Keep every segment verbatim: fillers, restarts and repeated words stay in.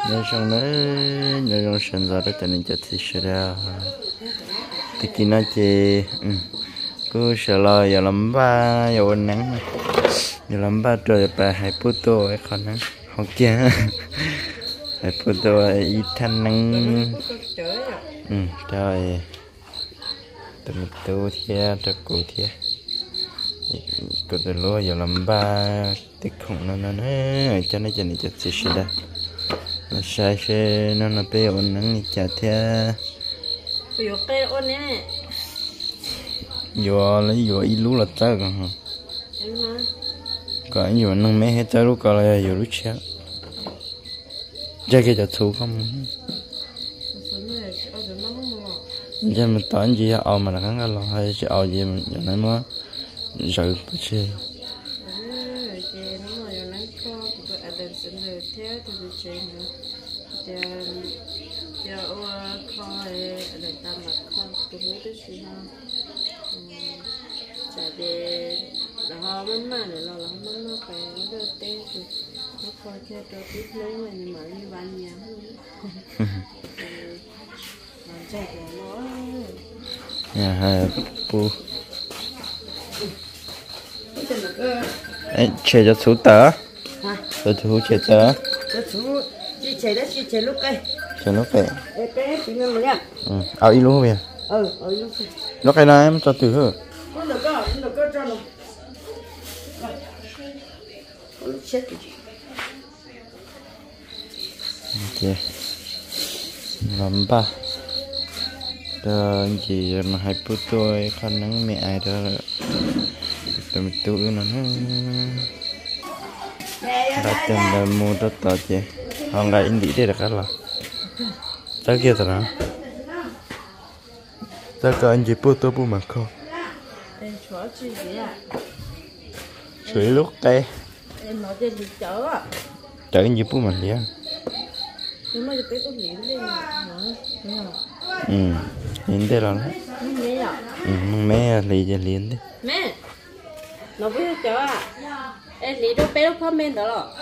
nhớ trong đó nhớ trong sân ra đó cho nên chặt thì sẽ ra thì khi nó chỉ cứ sợ lo giờ làm ba giờ nắng giờ làm ba trời bà hay bút tô ấy còn nắng học kia hay bút tô ít thanh nắng ừ trời từ một tô thế từ cổ thế cổ từ lúa giờ làm ba tích không nó nó cho nên cho nên chặt thì sẽ ra là sai xe nó là bé ôn nắng chả thế vừa cái ôn nè vừa lấy vừa ít lú là trái còn hả có nhiều nắng mấy hết trái lú còn là nhiều lú chết chắc cái chả thú không giờ mình toán gì ao mà là kháng cái lo hay chỉ ao gì mà nói mà rồi bớt xe giờ giờ coi để ta mặc coi tụi nó cái gì ha chả để là họ vẫn mà để lo lắng nó nó phải nó đưa tên thì nó coi theo cho tiếp lấy mà nhưng mà như ban nhà luôn làm chạy của nó nhà hai bu anh chơi cho số tớ tôi thú chơi tớ chị chạy đó chị chạy lúc cây chơi lúc cây cái chị nghe rồi nha ừ ao ít luôn kìa ừ ừ lúc cây lúc cây này em cho từ hử con được cơ con được cơ cho nó con chết ok làm ba đó gì mà hai phút tôi khăn nắng mẹ ai đó tụi mình tụi nó đã từng là mua rất to chứ họ ngay in đi đây là cái là tới kia rồi đó tới cái anh chị bút tôi bút mà không sưởi lúc đây em nói trên đi chợ á chợ anh chị bút mà liền nhưng mà cái có liền đây nữa ừ liền đây là mẹ à ừ mẹ lì cho liền đi mẹ nó biết chợ à em lý đâu bé đâu không men đó rồi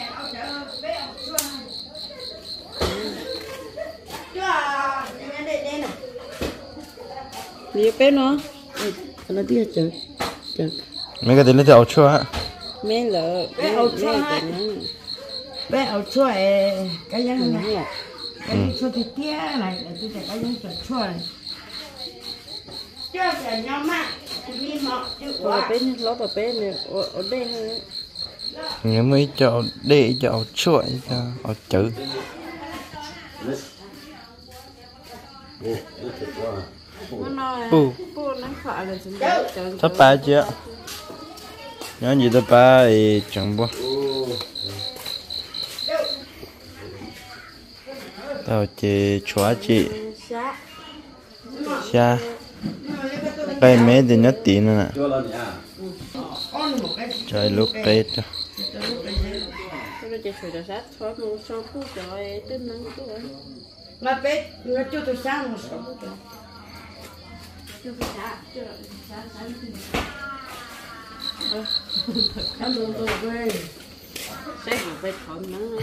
lý bé nó nó đi chợ chợ mấy cái tiền lấy từ chua á men lợ bé ấu chua bé ấu chua cái giống này cái chua thì tía này là tôi cái giống chua chua này chua chả nhau mà ở bên lót ở bên này ở đây thôi nhớ mấy cho để cho chuỗi cho ở chữ bu thấp ba chưa nhớ gì thấp ba thì chẳng bao tao chỉ chua chị xa cái mấy thì nhất tí nữa nè trời lúc cây cho mà bé nó chưa từ sáng một số chưa từ sáng chưa từ sáng sáng thì ăn đồ đồ về sáng một bé thọn nữa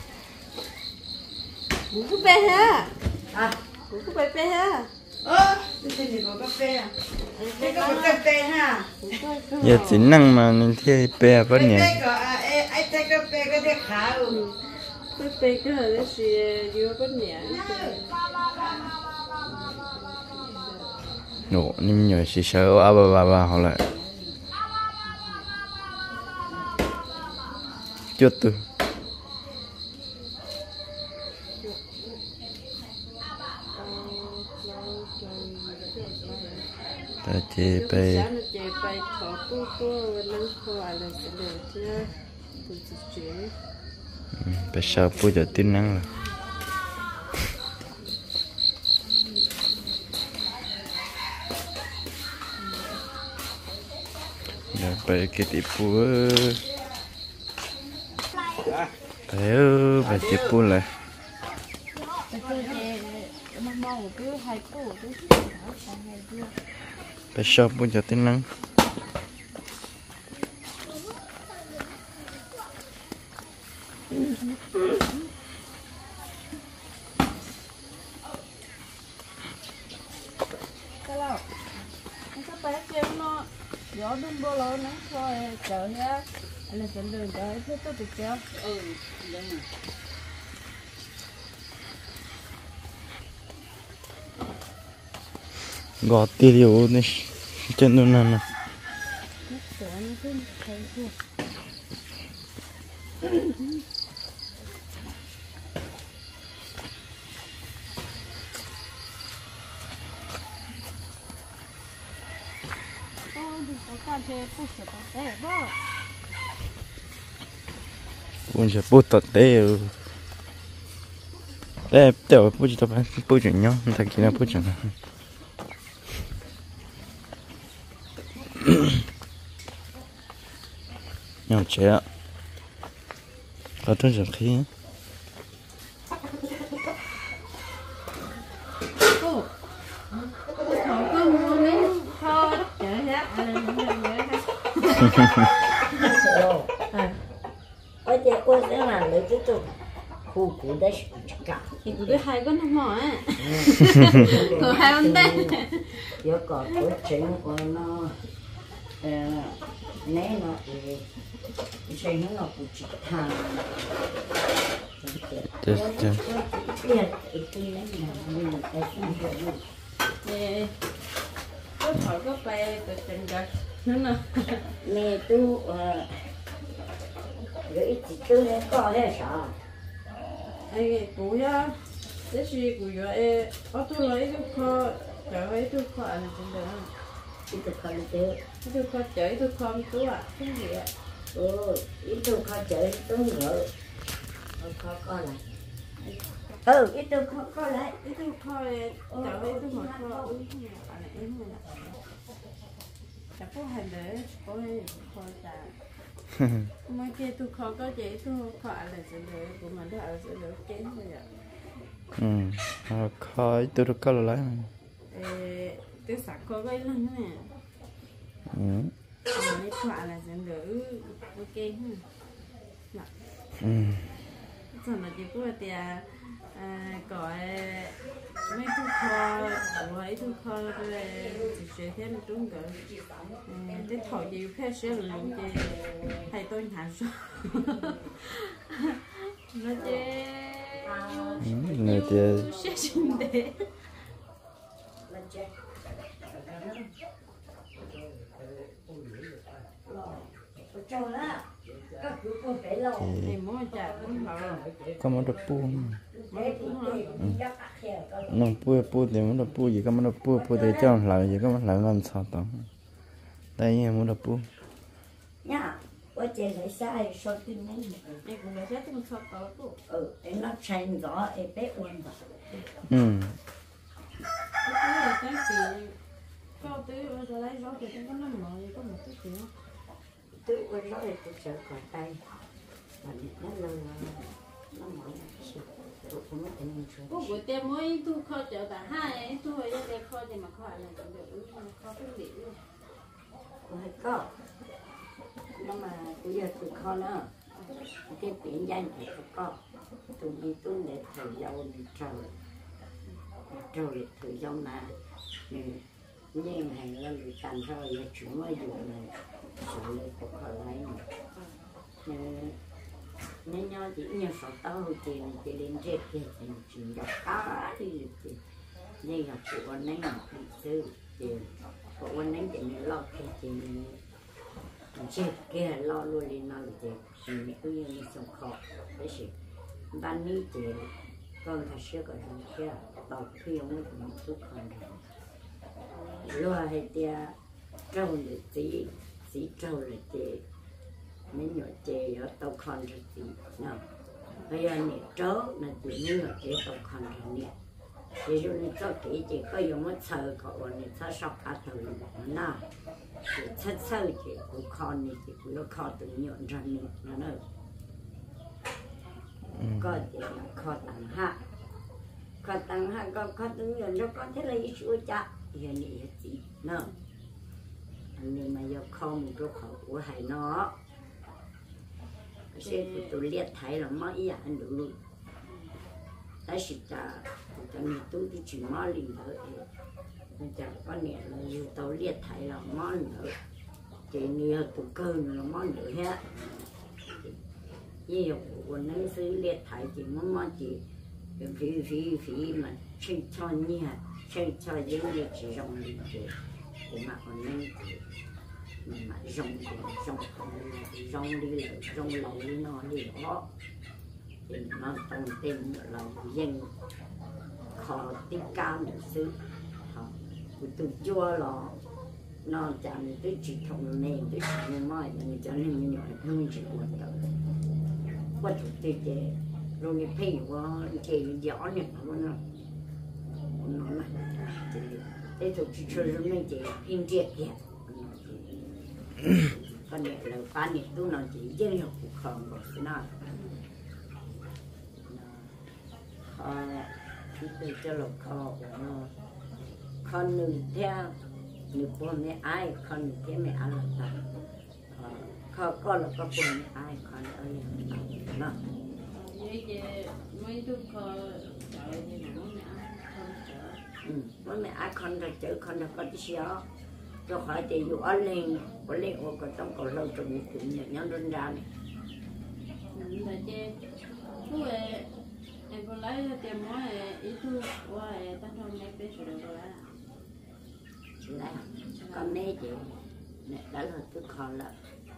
bố có bé ha à bố có bé bé ha ơ cái gì có cà phê à cái có cà phê ha giờ chỉ năng mà nên thi bè vẫn nhỉ ai thấy cà phê cái đấy khá ừ cà phê cái là gì vừa vẫn nhỉ nổ nhưng nhờ chỉ sợ à bà bà bà họ lại chút từ ta chế bay bay sao bữa giờ tin năng rồi giờ bay cái tiệp bữa bay ơi bay tiệp bữa lại bay sao bữa giờ tin năng ló đúng bố ló nó thôi chờ nhá anh là dẫn đường tới thế tôi được chưa ừ đúng rồi gọt tiêu điều này trên đó nè nè buồn sẽ bút tật tế đây tiểu bút cho bạn bút chuyện nhau thật kỳ là bút chuyện nhau trẻ có trong trường khí ở đây cô sẽ làm được cái tụ khu cụ đấy cả thì cụ đấy hai con mỏ á cụ hai con đấy giờ có tổ chức của nó nè nó thì xây nó cụ chỉ thằng chết chết biết cái này là mình phải suy nghĩ nè có thổi có bay từ trên trời nó nè mẹ tu gửi chỉ tu này có hay sao ai cụ ya thế thì cụ ya ai ở tu lấy tu kho trở về tu kho là trên đời ít tu khó chơi tu kho chơi tu kho tu à cái gì ạ ừ ít tu khó chơi tu nữa khó có lại ừ ít tu khó có lại ít tu kho trở về tu một kho ừ anh này em này chả có hành để có kho chả mấy kia tu kho có chỉ tu kho là trên đời của mình đó ở trên đời chén bây giờ ừ khó tôi được có là lấy tôi sạc có cái lần nữa nè ừ mấy kho là trên đời ok ha ừ giờ là chỉ có tiền gọi mấy thu kho mấy thu kho rồi chỉ chơi thêm một chút nữa cái thổi gì phải sửa luôn chứ thầy tôi hạ số nó chơi người chơi sẽ xin để có một đợt pu nó pu pu thì một đợt pu gì có một đợt pu pu thì cho lại gì có một lại làm sao tổng đây như một đợt pu nhá ở trên này sai số tin này em cũng phải xét một số tao tu ừ em nó tranh rõ em bé uốn vào ừ cái này cái gì câu tứ bây giờ lấy rõ thì có nó mở có một cái gì tự uốn rõ thì tôi sợ khỏi tay và nó lâu nó mỏi tôi không biết anh chưa có buổi tiêm mới tu kho chợ cả hai tu ở đây kho thì mà kho là được kho cái gì luôn hay có nhưng mà bây giờ tôi kho nữa cái biển danh thì có tôi đi tôi để thử dâu đi trầu trầu để thử dâu mà nhưng hàng là bị cản rồi là chúng mới dùng này xử lý của họ lấy nên nhau chỉ nhiều số tao hồi tiền thì đến chết thì chỉ gặp cá thì nhưng gặp của anh ấy bị sư tiền của anh ấy thì lo cái thì chết kia lo luôn đi nào thì mình cứ như sống khó đấy chứ ban ní thì con phải sửa cái gì kia đọc khi ông ấy cũng tốt hơn lo hay tia trâu để tí tí trâu để tí mấy nhỏ chè ở tàu con rồi tí nào bây giờ này trâu là tí mấy nhỏ chè tàu con rồi nè thì rồi này cho tí chỉ có dùng một sợi cậu này cho sọc cả thử nào thì thật sợi chỉ của con này thì của con tự nhọn ra nè nó nữa có thì kho tặng hạ kho tặng hạ có kho tự nhọn nó có thế là ít chúa cha giờ này gì nữa nhưng mà giờ không có khẩu của hải nó sẽ tụi liệt thấy là mấy ý anh được luôn tại sự ta ta mình tôi đi chỉ mò liền thôi mình chẳng có nè là dù tàu liệt thấy là mò nữa chị nhiều tụ cơ nó món nữa hết nhiều của nó xử liệt thải chị món món chị phí phí phí mà chơi cho nha chơi cho những việc chỉ rong đi chị của mà còn nên mà rong rong rong đi lại rong lẩu nó đi đó thì nó trong tên là dân khó tiếp cao được xứ tụi chua là nó chẳng tới chỉ thông nên tới chỉ nhưng mà người cho nên nhỏ hơn chỉ quan trọng quan trọng thì chế rồi người thấy quá chế gió này nó nó nó này thế tụi chỉ cho rồi mình chế hình triệt kẹt còn này là phá này tôi nói chỉ dân học cuộc sống của cái nào à thì tôi cho lộc kho của nó con nữ theo nữ con mẹ ai con theo mẹ ăn là sao con con là con mẹ ai con ở nhà nó vậy thì mấy đứa con trời như nào mẹ ai con chở bố mẹ ai con là chở con là con tí xíu cho khỏi thì dù ở lên ở lên ở còn trong còn lâu trong một chuyện nhỏ nhỏ đơn ra này là che chú em em có lấy tiền mỗi ít thu qua ta cho mấy bé sửa được rồi là con nè chị nè đã là tôi khó là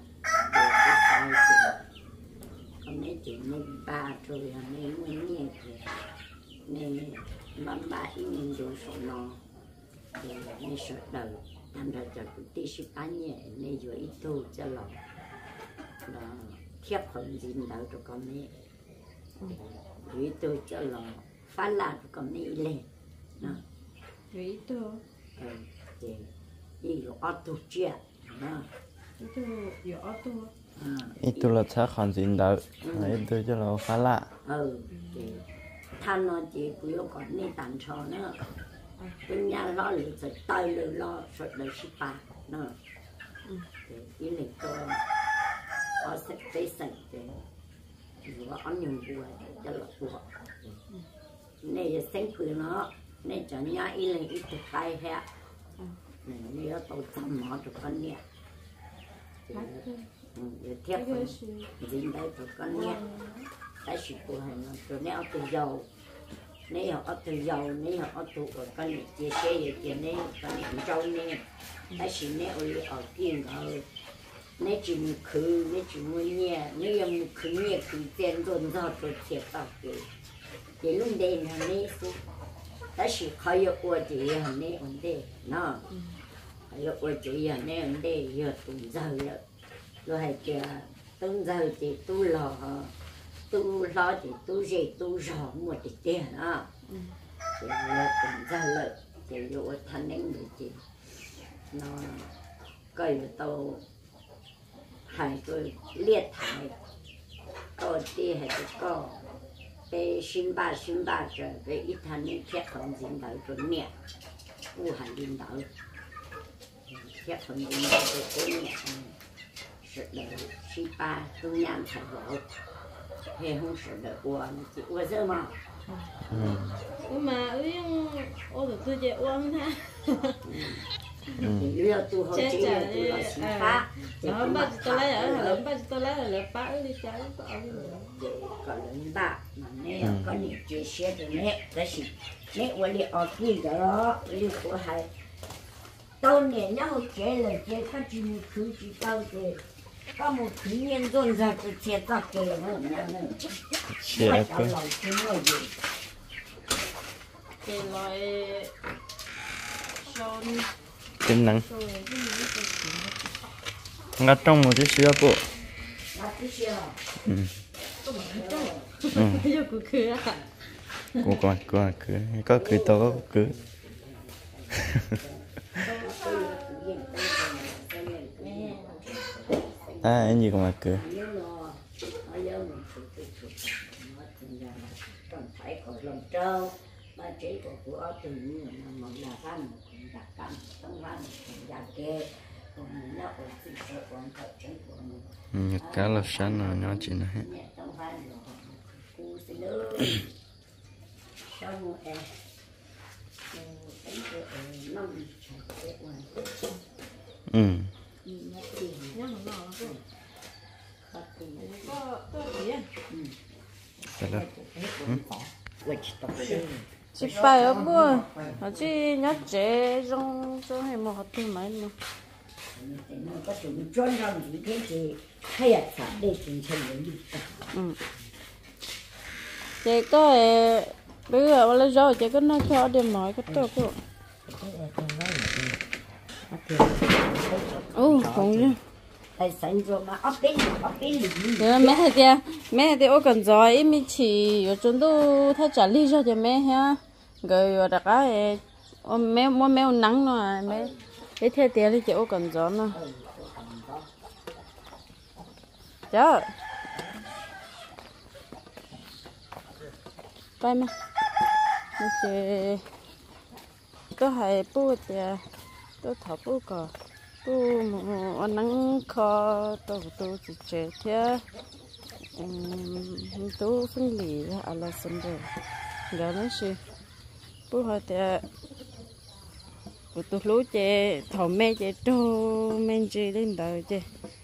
con nè chị nè ba rồi nè nguyên nhiên nè mắm ba ít nhìn đồ sổ nó nè sợ đời thành ra cho tụi tí ship bán nhẹ nè vừa ít thu cho lòng đó thiếp hơn gì đâu cho con nè vì tôi cho lòng phá la cho con nè lên nó vì tôi thì gì ở tu chia itu có tu itu là cha khăn dính đâu itu cho là phá lạ ừ thì thanh nó chỉ cứ còn nên tàn trò nữa bên nhà lo lửa phải tay lửa lo rồi đời ship ba nữa thì ý này tôi ở sẽ phải sạch thì vừa ăn nhiều bùa cho là bùa này giờ sáng cười nó này cho nhà ý này ít thực khai hết này nó tàu chăm mỏ cho con nhẹ để thiếp dính đây cho con nhẹ cái sự của hành nó cho neo từ dầu nếu họ từ dầu nếu họ từ của con nhẹ chia sẻ vậy thì nếu con nhẹ trâu nè cái sự nếu ở kia rồi nếu chỉ một khứ nếu chỉ một nhẹ nếu một khứ nhẹ khứ tiền dồn dồn rồi thiệt tao kì thì lúc đây là nếu cái sự khai ở qua thì là nếu vấn đề nó khai ở qua thì là nếu vấn đề giờ tụng giờ rồi rồi hay kia tụng giờ thì tu lò tu lo thì tu gì tu rõ một cái tiền á thì là tụng giờ lợi thì rồi thanh nên được thì nó cây tàu hai tôi liệt thải có tí hay có cái sinh ba sinh ba rồi cái ít thanh nên thiết không dính tới rồi nhẹ u hành dính tới thiết không dính tới rồi cái nhẹ sợ đời sinh ba tôi nhàn phải vợ hay không sợ đời uống chỉ uống dơ mà nhưng mà uống ô được tôi chơi uống ha thì lừa tu họ chỉ là tu là sinh ba đó ba tôi lấy ở lớn ba tôi lấy ở lớn ba đi chơi có ông có lớn ba mà nè có những chia sẻ rồi nè cái gì nè qua đi ở kia đó đi của hai tao nè nhau chế là chế các chị một thứ chị tao chế có một thứ nhân dồn ra từ chế tao chế nữa nha nữa chia cái cái loại son tính năng ngắt trong một chút xíu bộ ừ ừ giờ cứ cứ à cô coi coi cứ có cứ to có cứ à anh gì còn mà cứ mà chỉ có của từ những mà là văn đặc cảnh trong văn giả kê còn nó ở trên sở quan thật trên của mình cá là sáng rồi nó chỉ là hết trong văn rồi cô sẽ đỡ xong em cái cái năm ừ nhìn nhá tiền nhá nó nào nó cũng bắt tiền có có tiền Thế là vậy tập tiền chỉ phải ở bữa họ chỉ nhớ chế trong trong hay một hộp tiền mấy mà nó có sự chuyên ra gì thế thì hay là phải để tiền chân đến đi ừ chị có bây giờ lấy rồi chị có nói cho điểm nói cái tốt không ừ không nhá tại sao rồi mà ấp bên ấp bên gì thế mẹ thấy chưa mẹ thấy ô cần giỏi em chỉ ở chỗ đó thay trả lý cho mẹ ha rồi ở đặc cái mẹ mua mẹ nắng nó mẹ cái thế tiền thì chị ô cần giỏi nó chớ bay mà chị tôi hay bố thì tôi thở bố cò bố mà nắng kho tôi tôi chỉ chơi thế tôi phân lì à là xong rồi giờ nó gì bố hỏi thì tôi lú chơi thầu mẹ chơi trâu men chơi lên đời chơi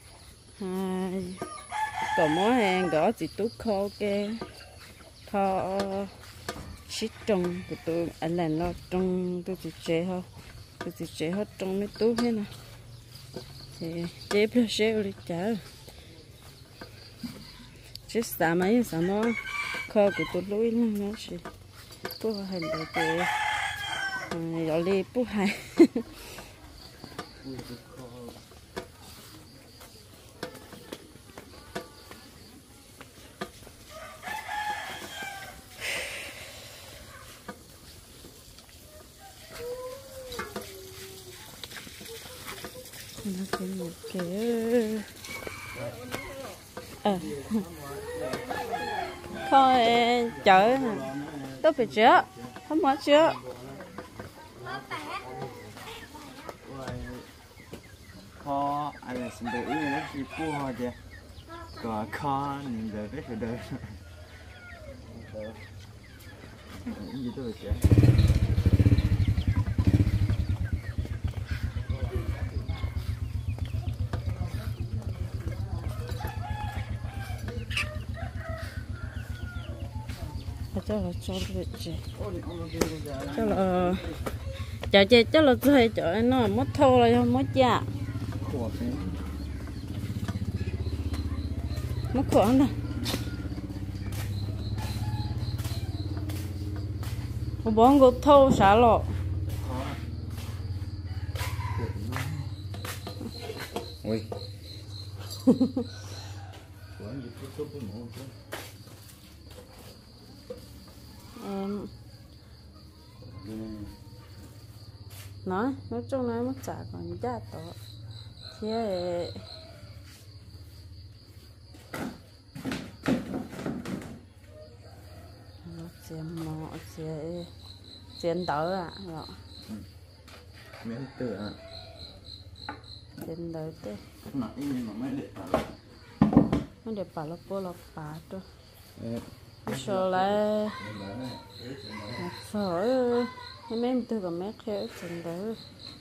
còn mỗi hàng gõ chỉ tú kho cái kho xích trồng của tôi anh là nó trồng tôi chỉ chế thôi tôi chỉ chế hết trồng mấy tú hết nè thì chế bữa chế đi chả chế xả mấy xả mó kho của tôi lúi nó chỉ bố hành để tôi rồi đi bố hành nó cái một cái à thôi chở tôi phải chữa không có chữa kho anh là sinh tử nó chỉ cua chứ có kho nhìn đời cái phải đời gì tôi chứ cho là cho được chứ cho là chợ chơi cho là chơi chợ nó mất thô là không mất giá mất khoảng đâu một bọn gột thô xả lọ ui em nói nói chung nó mất trả còn giá to thế xem mò xem xem đỡ à rồi miếng tử à xem đỡ thế nãy nhưng mà mấy để bảo mấy để bảo là bố là bà thôi sợ là sợ mấy mấy từ còn mấy theo xem đỡ